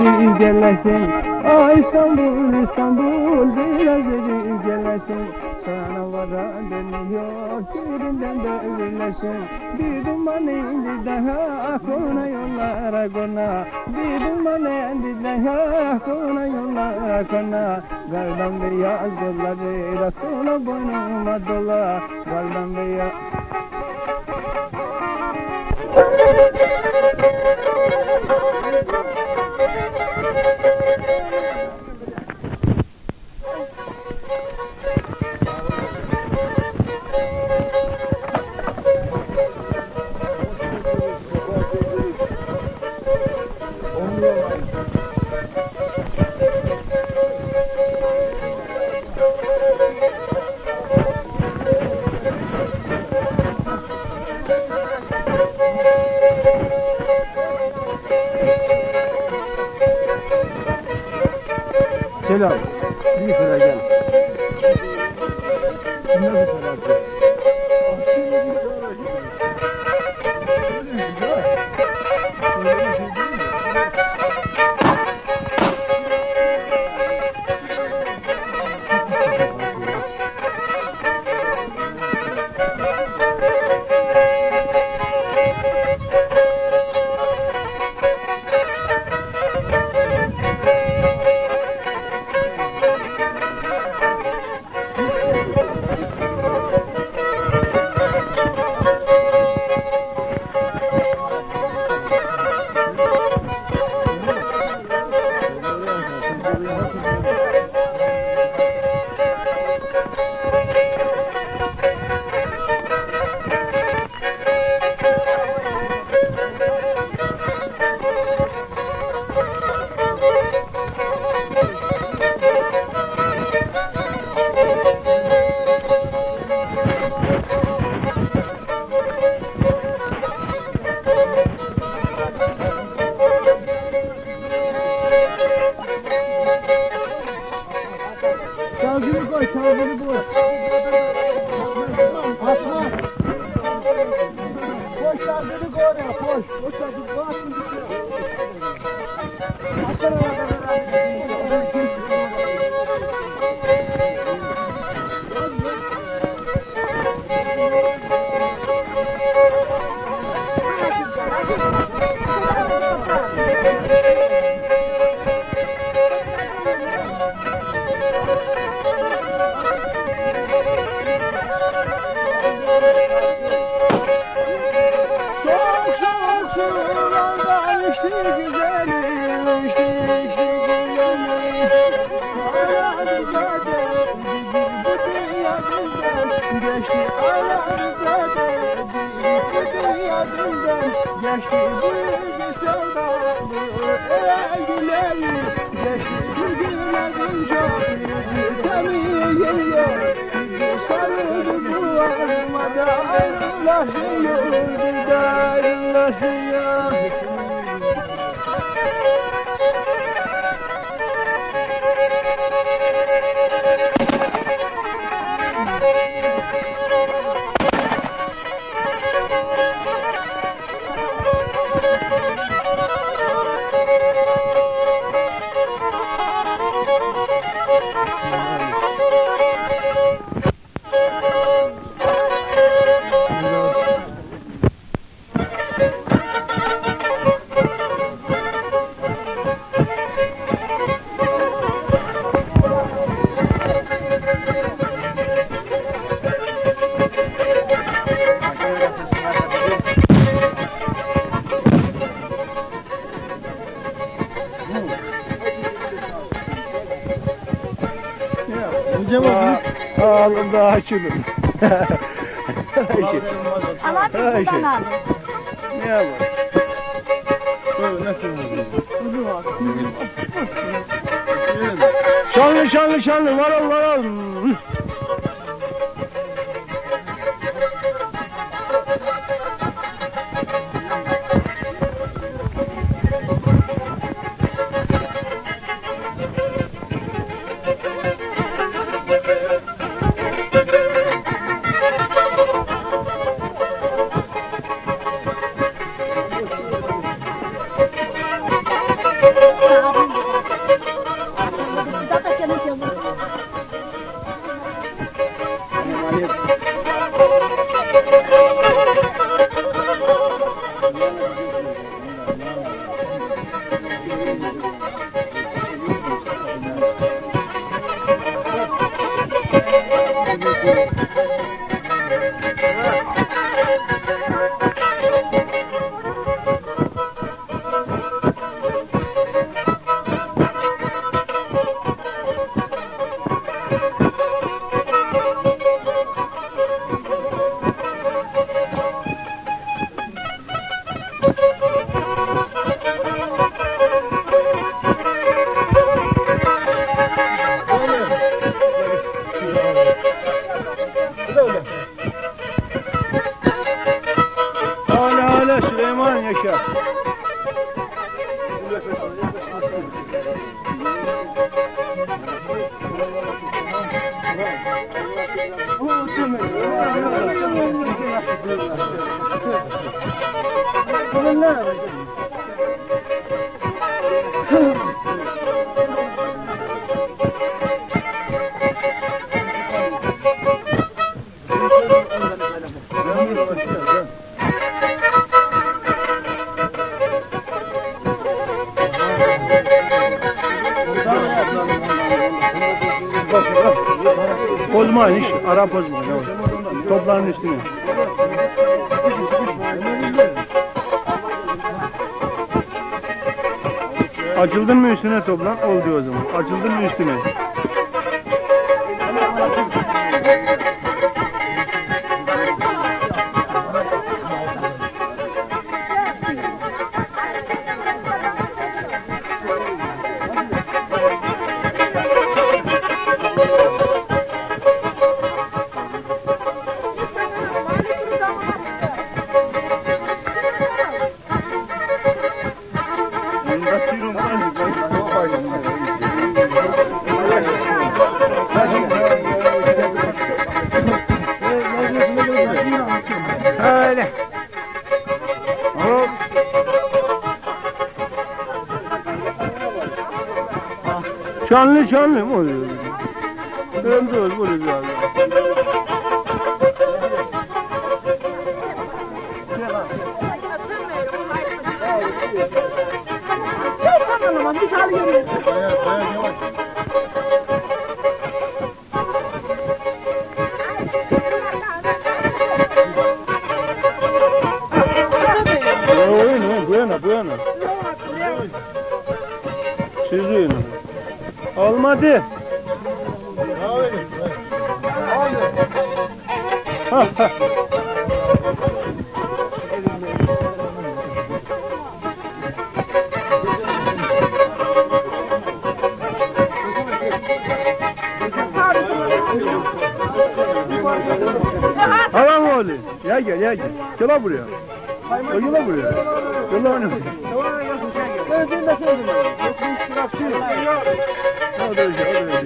geri gelesin. Ah İstanbul, İstanbul, biraz geri gelesin. Sana vara deniyor, yerinden devrilesin. Bir duman indi daha, kona yollara kona. Bir duman indi daha, kona yollara kona. Gardan beyaz kolları, kona boynuma dola. Gardan beyaz. Gel abi, bir sıra gel. Nasıl sıra? Çalgını koy, çalgını koy. Atma. Koş çalgını koy oraya, koş. Koş çalgını koy, atın gidiyor. Atın oraya. İşte güzelim, işte güzelim. Ağlar zaten, bu dünyadan geçti. Ağlar zaten, bu dünyadan geçti. Bu sevdalı elgilerim geçti. Bu günlerin çok büyük temiği geliyor. Sarıldı bu armada ayrılaşıyor, bir de ayrılaşıyor. Aldım daha açıldım. Alabilir buradan aldım. Ne yapalım? Nasıl Şanlı şanlı şanlı varol varol. Hala Süleyman yaşa. Bozma hiç, ara bozma. Topların üstüne. Açıldın mı üstüne toplan? Oldu o zaman. Açıldın mı üstüne? Öyle. Hop. Şanlı mı oluyor? Öldürüyoruz bunu abi. Buena. Sizin. Olmadı. Haram oğlu. Ya gel. Gel buraya. O gel buraya. Gel onu. Ben de söyledim. O da öyle.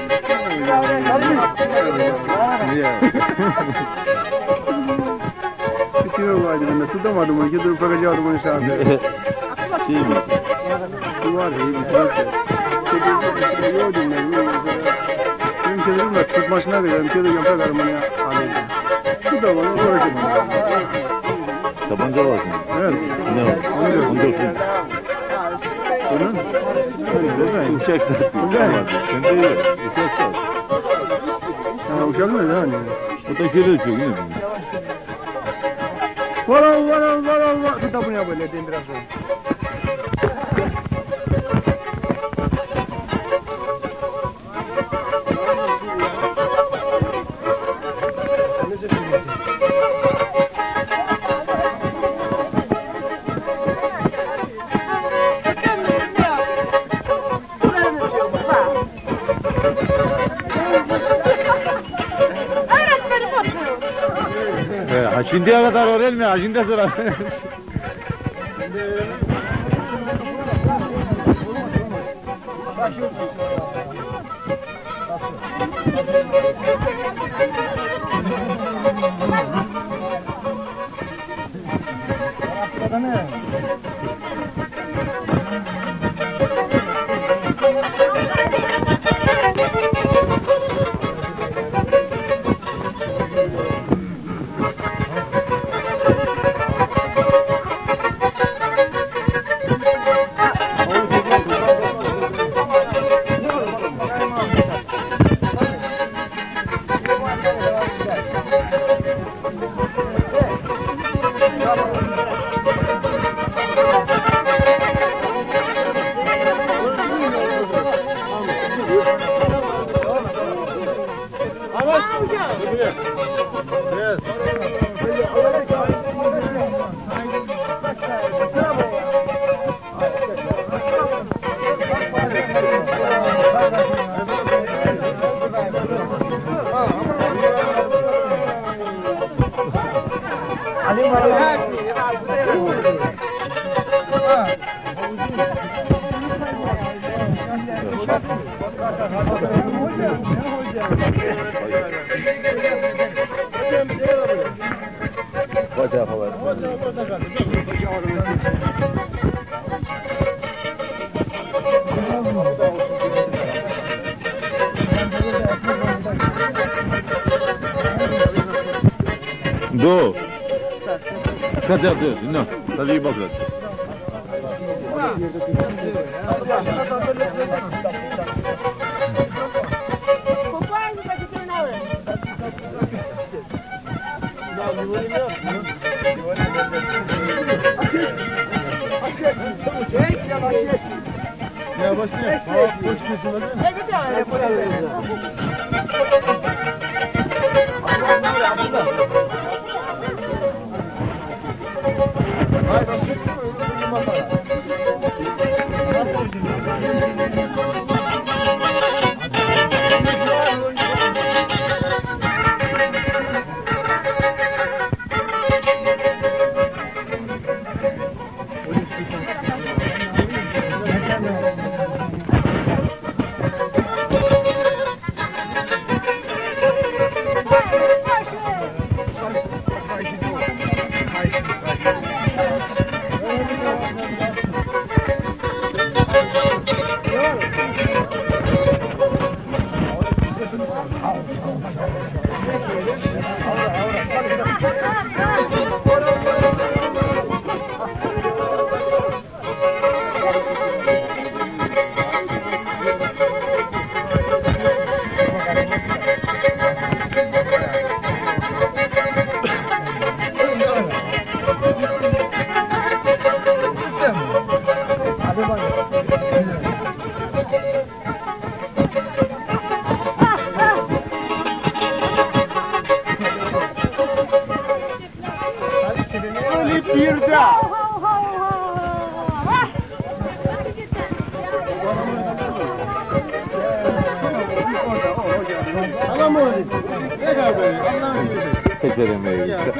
Tutuyor vardı bende. Tutamadım onu. Gidiyor bakacaktım onu sağda. Şey mi? Su var ya. Bir tarafta. Yordum ben. Benim kedim de tutmasına veriyorum. Kedim yapar karımını alayım. Şu da bana uğraşım. Tabanca var mı? Evet. Ne var? 14. Bunun? Uşak da. Güzel. Kendi uşak da. Ha, uşak mı yani? O da kere çok iyi. Var. Tut da bunu yap böyle biraz sonra. Ha şimdiye kadar öğrenme, ha şimdi sonra. Hoca falan. Do. Cadê a Deus? Não, tá ali embaixo. Ya başka boş kesilmedi. Tekerlemeyi.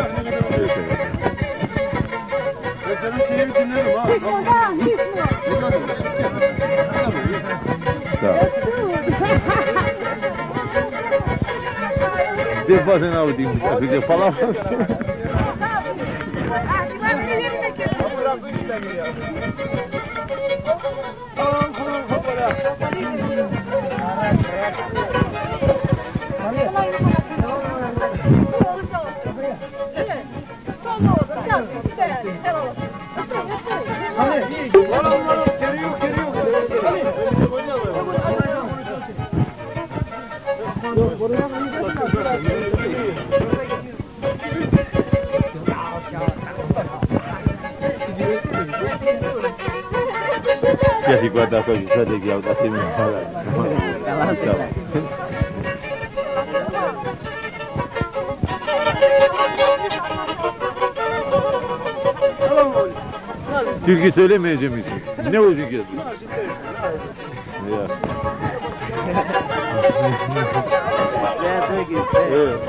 Mesela şeyi dinlerim ha. Sağ ol. Defaten abi diyeyim. Akıca falan. Ya si guarda poi sa de che auto se mi fa. Türkü söylemeyecek misin? Ne o türkü? Ya. Evet.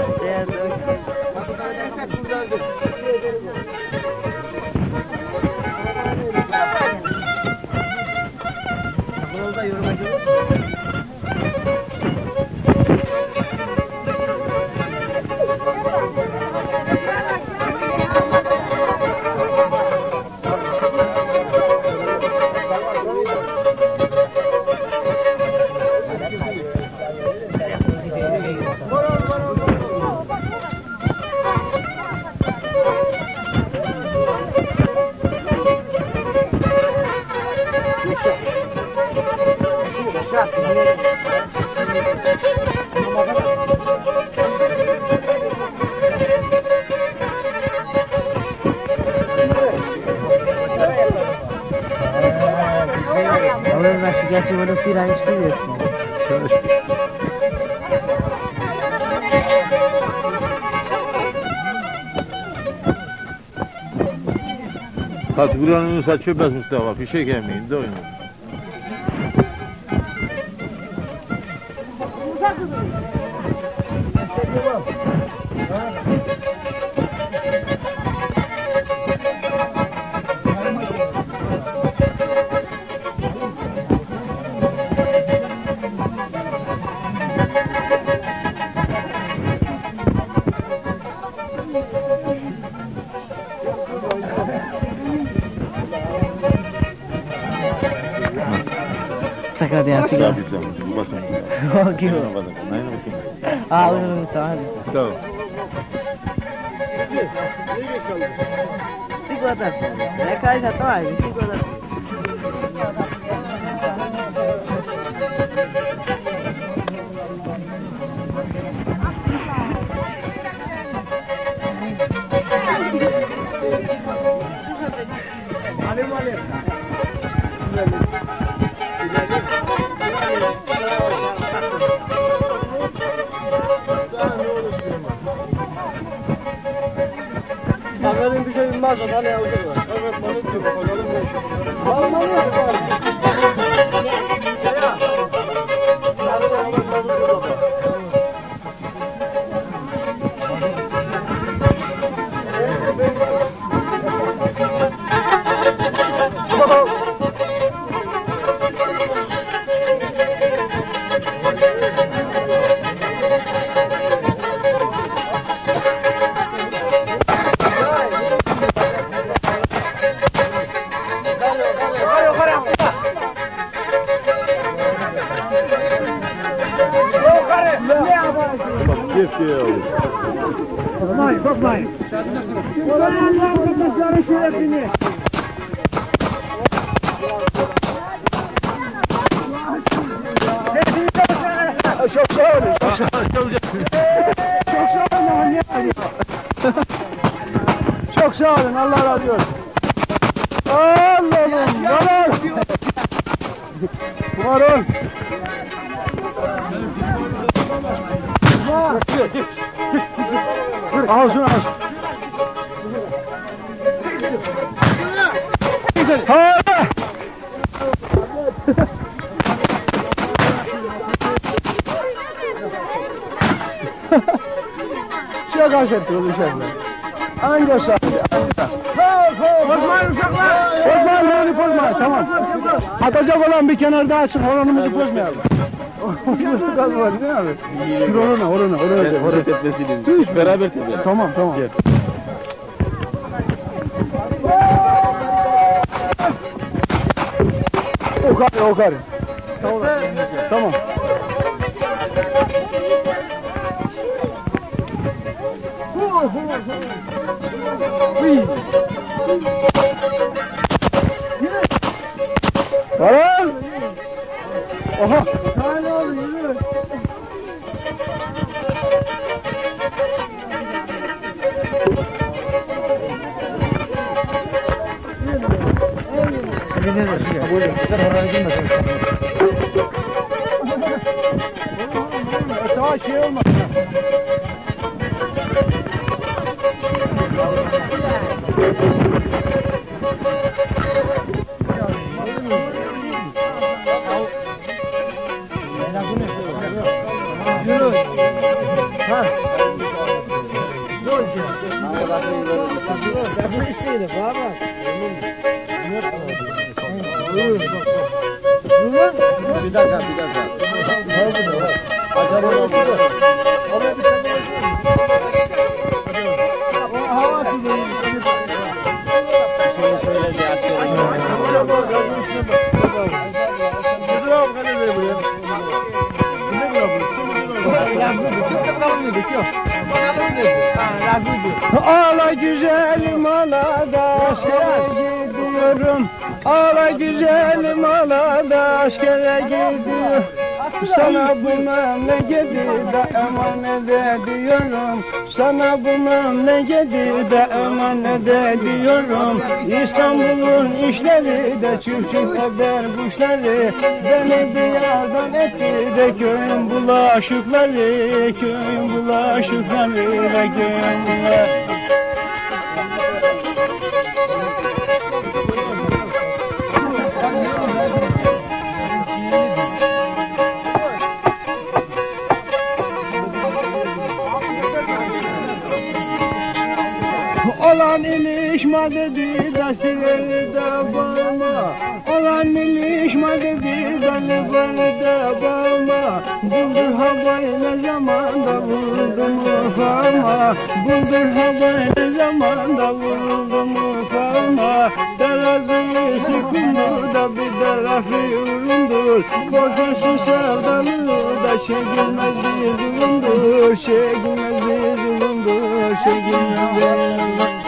Allora lascia si vuole tirare in spiegazione. Katburanın saçı bez Mustafa. Fişe gelmeyin de oyunu. Sakarya. Sabi sa mo, bubasa mo sa. Okay. Ano ba? Ano ba sa mo? Uno sa hadi. Tamam. Sigorta. Ne kaisa tamam. Sigorta. Benim bir şey bilmez o da ne yazıyor? Evet, balık gibi bakalım ne? Balık. Korkmayın, korkmayın. Oranın arkadaşların şerefini. Çok sağ olun. Çok sağ olun. Çok sağ olun. Çok sağ olun. Allah razı olsun. Allah'ım. Var ol. Ağzını aç. Ha! Çok aşırı oluşanlar. Anca sağ. Bozmayın uşaklar. Bozmayın, bozmayın. Tamam. Atacak olan bir kenarda açsın. Oranımızı bozmayalım. Kalmadı değil mi abi? Orana tepesini. Beraber tepe. Tamam. Gel. Okar. Tamam. Varan! Oha! Tane oldu, yürü! Ne de şey. Böyle sen oraya girme. Daha şey olmaz. Yürü. Ha. Ben istedim baba. Bir dakika. Acaba oldu. Ağla güzelim ağla da aşkere gidiyorum. Ağla güzelim ağla da aşkere gidiyorum. Sana bu memleketi de emanet ediyorum. Sana bu memleketi de emanet ediyorum. İstanbul'un işleri de çuf çuf eder kuşları. Beni bir yardan etti de köyün bulaşıkları. Köyün bulaşıkları da köyün bulaşıkları. Olan ilişma dedi de siveri de bağıma. Olan ilişma dedi de liveri de bağıma. Buldur ha böyle zamanda vuruldum ufama. Buldur ha böyle zamanda vuruldum ufama. Terazi sıkındı da bir tarafı yorulundur. Korkarsın sevdalı da çekilmez bir zulümdür. Çekilmez bir zulümdür. Çekilmez bir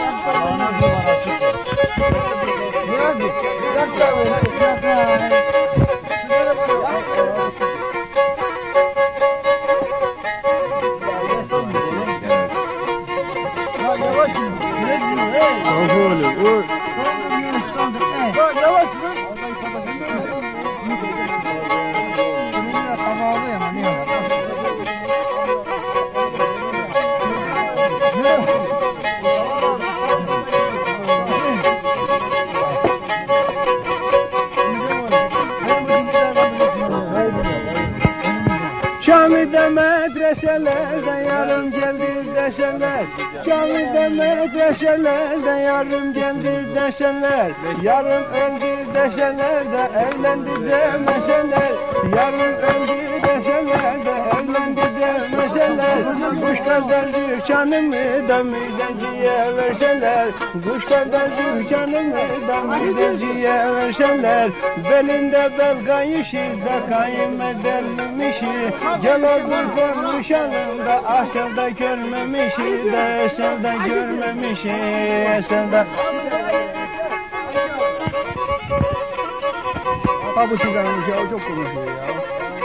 Camide medreselerden yarım geldi deşenler. Camide medreselerden yarım geldi deşenler. Yarım öldü deşenler de evlendi demeşenler. Yarım öldü deşenler de evlendi demeşenler. Kuş kadar canımı da müjdenciye verseler. Kuş kadar canımı da müjdenciye verseler. Belinde bel kayışı da kayınmedermişi. Gel otur konuşalım da aşağıda görmemişi de aşağıda görmemişi aşağıda. Ha bu çizermiş ya, o çok konuşuyor ya.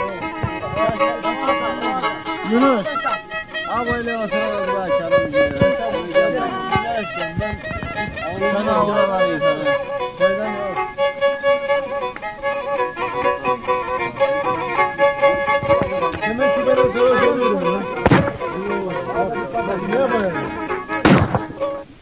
Yunus. Ha böyle oturalım ya canım diyor. Sana avralar sana. Söylen yok. Hemen sigara söylüyorum lan. Ne yapayım?